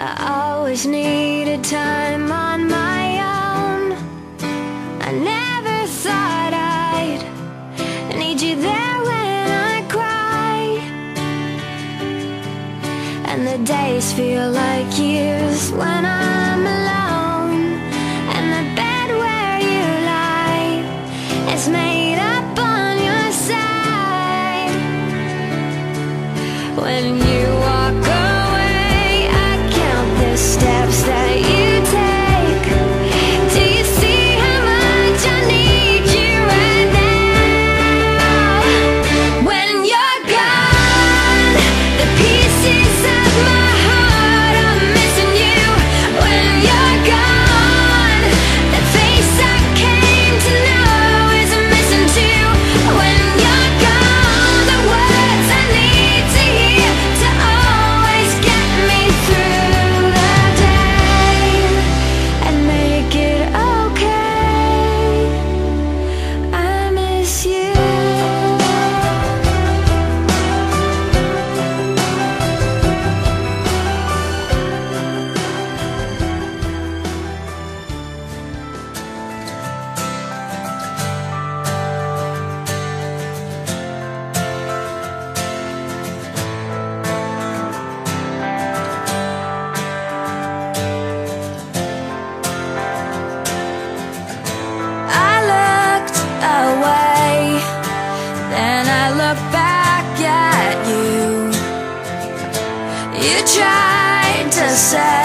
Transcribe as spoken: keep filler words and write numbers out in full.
I always needed time on my own. I never thought I'd need you there when I cry, and the days feel like years when I'm alone. And the bed where you lie is made up on your side. When you walk away, I count the steps that you take. Do you see how much I need you right now? When you're gone, the pieces of my heart are missing you. When you're gone, the face I came to know is missing too. When you're gone, the words I need to hear to always get me through the day and make it okay. I miss you. I looked away, then I looked back at you. You tried to say